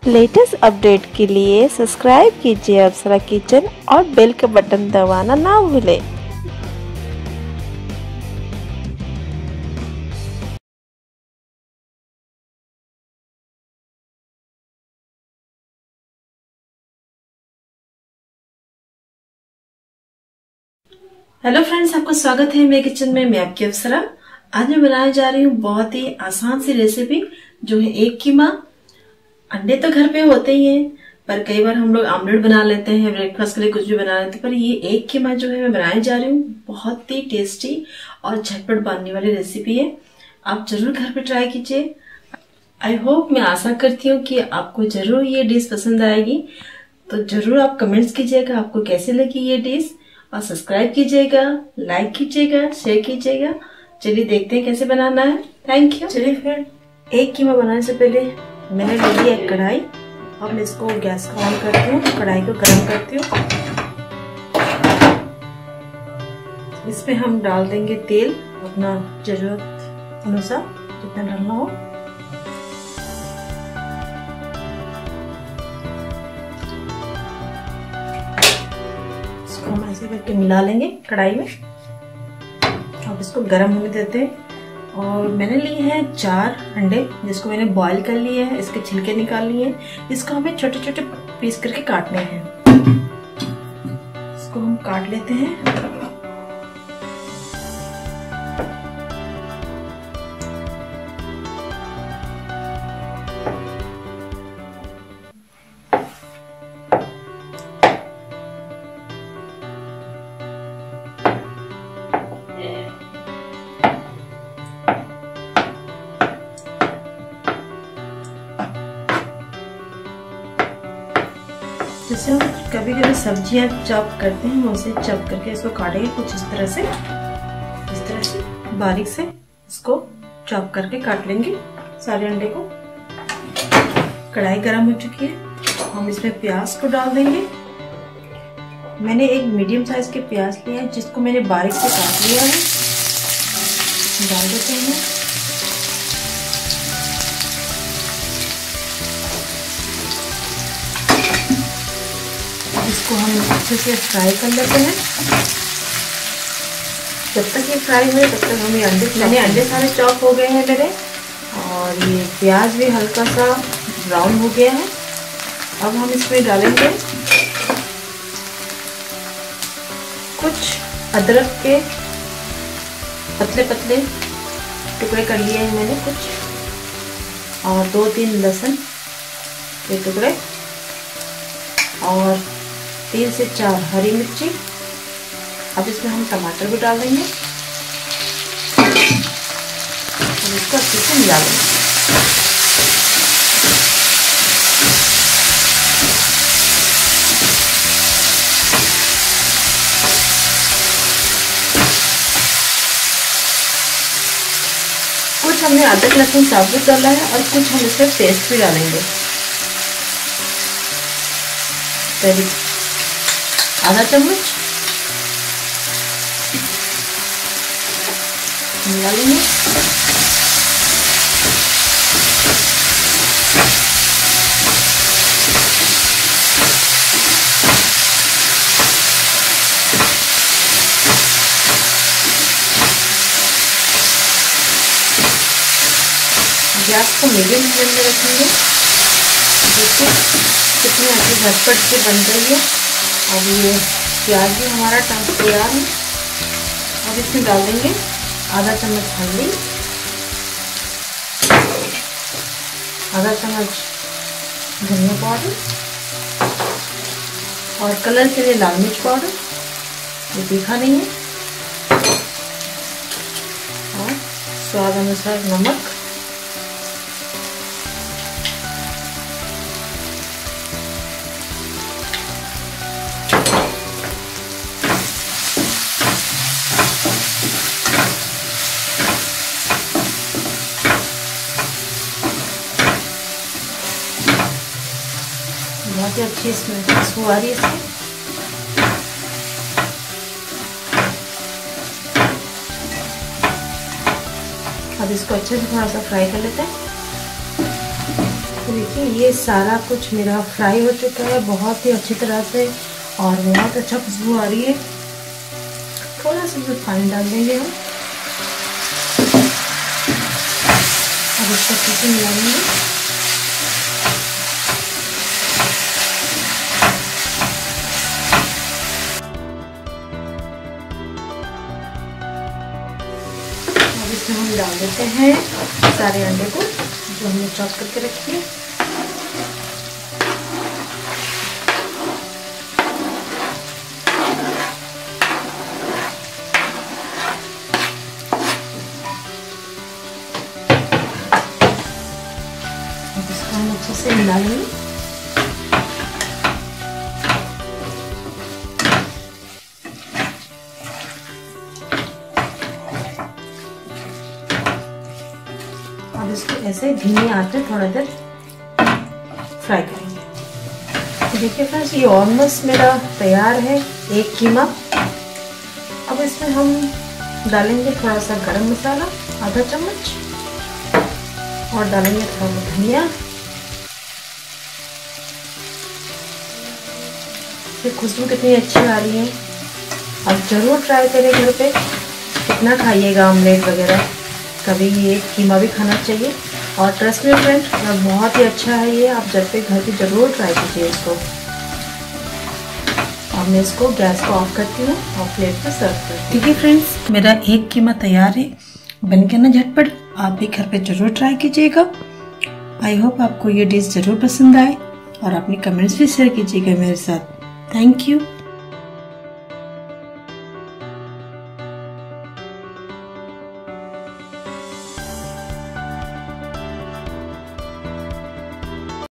Latest update के लिए subscribe कीजिए अप्सरा किचन और बेल का बटन दबाना ना भूलें। हेलो फ्रेंड्स, आपका स्वागत है मेरे किचन में। मैं आपकी अप्सरा। आज मैं बनाने जा रही हूँ बहुत ही आसान सी रेसिपी जो है एग कीमा। अंडे तो घर पे होते ही हैं, पर कई बार हम लोग आमलेट बना लेते हैं, ब्रेकफास्ट के लिए कुछ भी बना लेते हैं। पर ये एग कीमा जो है मैं बनाने जा रही हूँ, बहुत ही टेस्टी और झटपट बनने वाली रेसिपी है। आप जरूर घर पे ट्राई कीजिए। आई होप, मैं आशा करती हूँ कि आपको जरूर ये डिश पसंद आएगी। तो जरूर आप कमेंट्स कीजिएगा आपको कैसे लगी ये डिश, और सब्सक्राइब कीजिएगा, लाइक कीजिएगा, शेयर कीजिएगा। चलिए देखते हैं कैसे बनाना है। Thank you. चलिए फिर, एग कीमा बनाने से पहले मैंने ले ली एक कढ़ाई। अब मैं इसको गैस को ऑन करती हूँ, कढ़ाई को गर्म करती हूँ। इसमें हम डाल देंगे तेल अपना जरूरत अनुसार, जितना डालना हो। हम ऐसे करके मिला लेंगे कढ़ाई में। अब इसको गर्म होने देते हैं। और मैंने लिए हैं 4 अंडे, जिसको मैंने बॉईल कर लिए हैं, इसके छिलके निकाल लिए हैं। इसको हमें छोटे छोटे पीस करके काटने हैं। इसको हम काट लेते हैं। जैसे हम कभी कभी सब्जियां चॉप करते हैं, उसे चॉप करके इसको काटेंगे कुछ इस तरह से बारीक से इसको चॉप करके काट लेंगे सारे अंडे को। कढ़ाई गर्म हो चुकी है, हम इसमें प्याज को डाल देंगे। मैंने एक मीडियम साइज के प्याज लिया है, जिसको मैंने बारीक से काट लिया है। डाल देते हैं। इसको हम अच्छे से फ्राई कर लेते हैं। जब तक ये फ्राई हुए तब तक हम ये अंडे सारे चॉप हो गए हैं मेरे, और ये प्याज भी हल्का सा ब्राउन हो गया है। अब हम इसमें डालेंगे कुछ अदरक के पतले पतले टुकड़े कर लिए हैं मैंने कुछ, और 2-3 लहसुन के टुकड़े, और 3 से 4 हरी मिर्ची। अब इसमें हम टमाटर भी डाल देंगे और इसको अच्छे से मिला देंगे। कुछ हमने अदरक लहसुन साबुत डाला है, और कुछ हम इसमें पेस्ट भी डालेंगे। करीब आधा चम्मच मिला लेंगे। गैस को मीडियम फ्लेम में रखेंगे। देखिए कितनी अच्छी झटपट से बन रही है। अब ये प्याज भी हमारा तैयार है। अब इसमें डाल देंगे आधा चम्मच हल्दी, आधा चम्मच धनिया पाउडर, और कलर के लिए लाल मिर्च पाउडर, ये तीखा नहीं है, और स्वाद अनुसार नमक। बहुत ही अच्छी इसमें खुशबू आ रही है इसकी। अब इसको अच्छे से थोड़ा सा फ्राई कर लेते हैं। तो देखिए ये सारा कुछ मेरा फ्राई हो चुका है बहुत ही अच्छी तरह से और बहुत अच्छा खुशबू आ रही है। थोड़ा सा इसमें पानी डाल देंगे हम। अब इसको अच्छे से मिला लेंगे। अब इसमें हम डाल देते हैं सारे अंडे को जो हमने चॉप करके रखी है। इसको हम अच्छे से मिला लेंगे। अब इसको ऐसे धीमी आंच पे थोड़ा देर फ्राई करेंगे। तो देखिए फ्रेंड्स ये ऑलमोस्ट मेरा तैयार है एक कीमा। अब इसमें हम डालेंगे थोड़ा सा गरम मसाला आधा चम्मच और डालेंगे थोड़ा धनिया। ये खुशबू कितनी अच्छी आ रही है। आप ज़रूर ट्राई करें घर पे। कितना खाइएगा ऑमलेट वगैरह, कभी ये कीमा भी खाना चाहिए। और ट्रस्ट में फ्रेंड बहुत ही अच्छा है ये, आप जब पे घर पे ज़रूर ट्राई कीजिए इसको। अब मैं इसको गैस को ऑफ करती हूँ और प्लेट पर सर्व करती हूँ। ठीक है फ्रेंड्स, मेरा एक कीमा तैयार है। बन के ना झटपट, आप भी घर पे ज़रूर ट्राई कीजिएगा। आई होप आपको ये डिश ज़रूर पसंद आए और अपनी कमेंट्स भी शेयर कीजिएगा मेरे साथ। Thank you.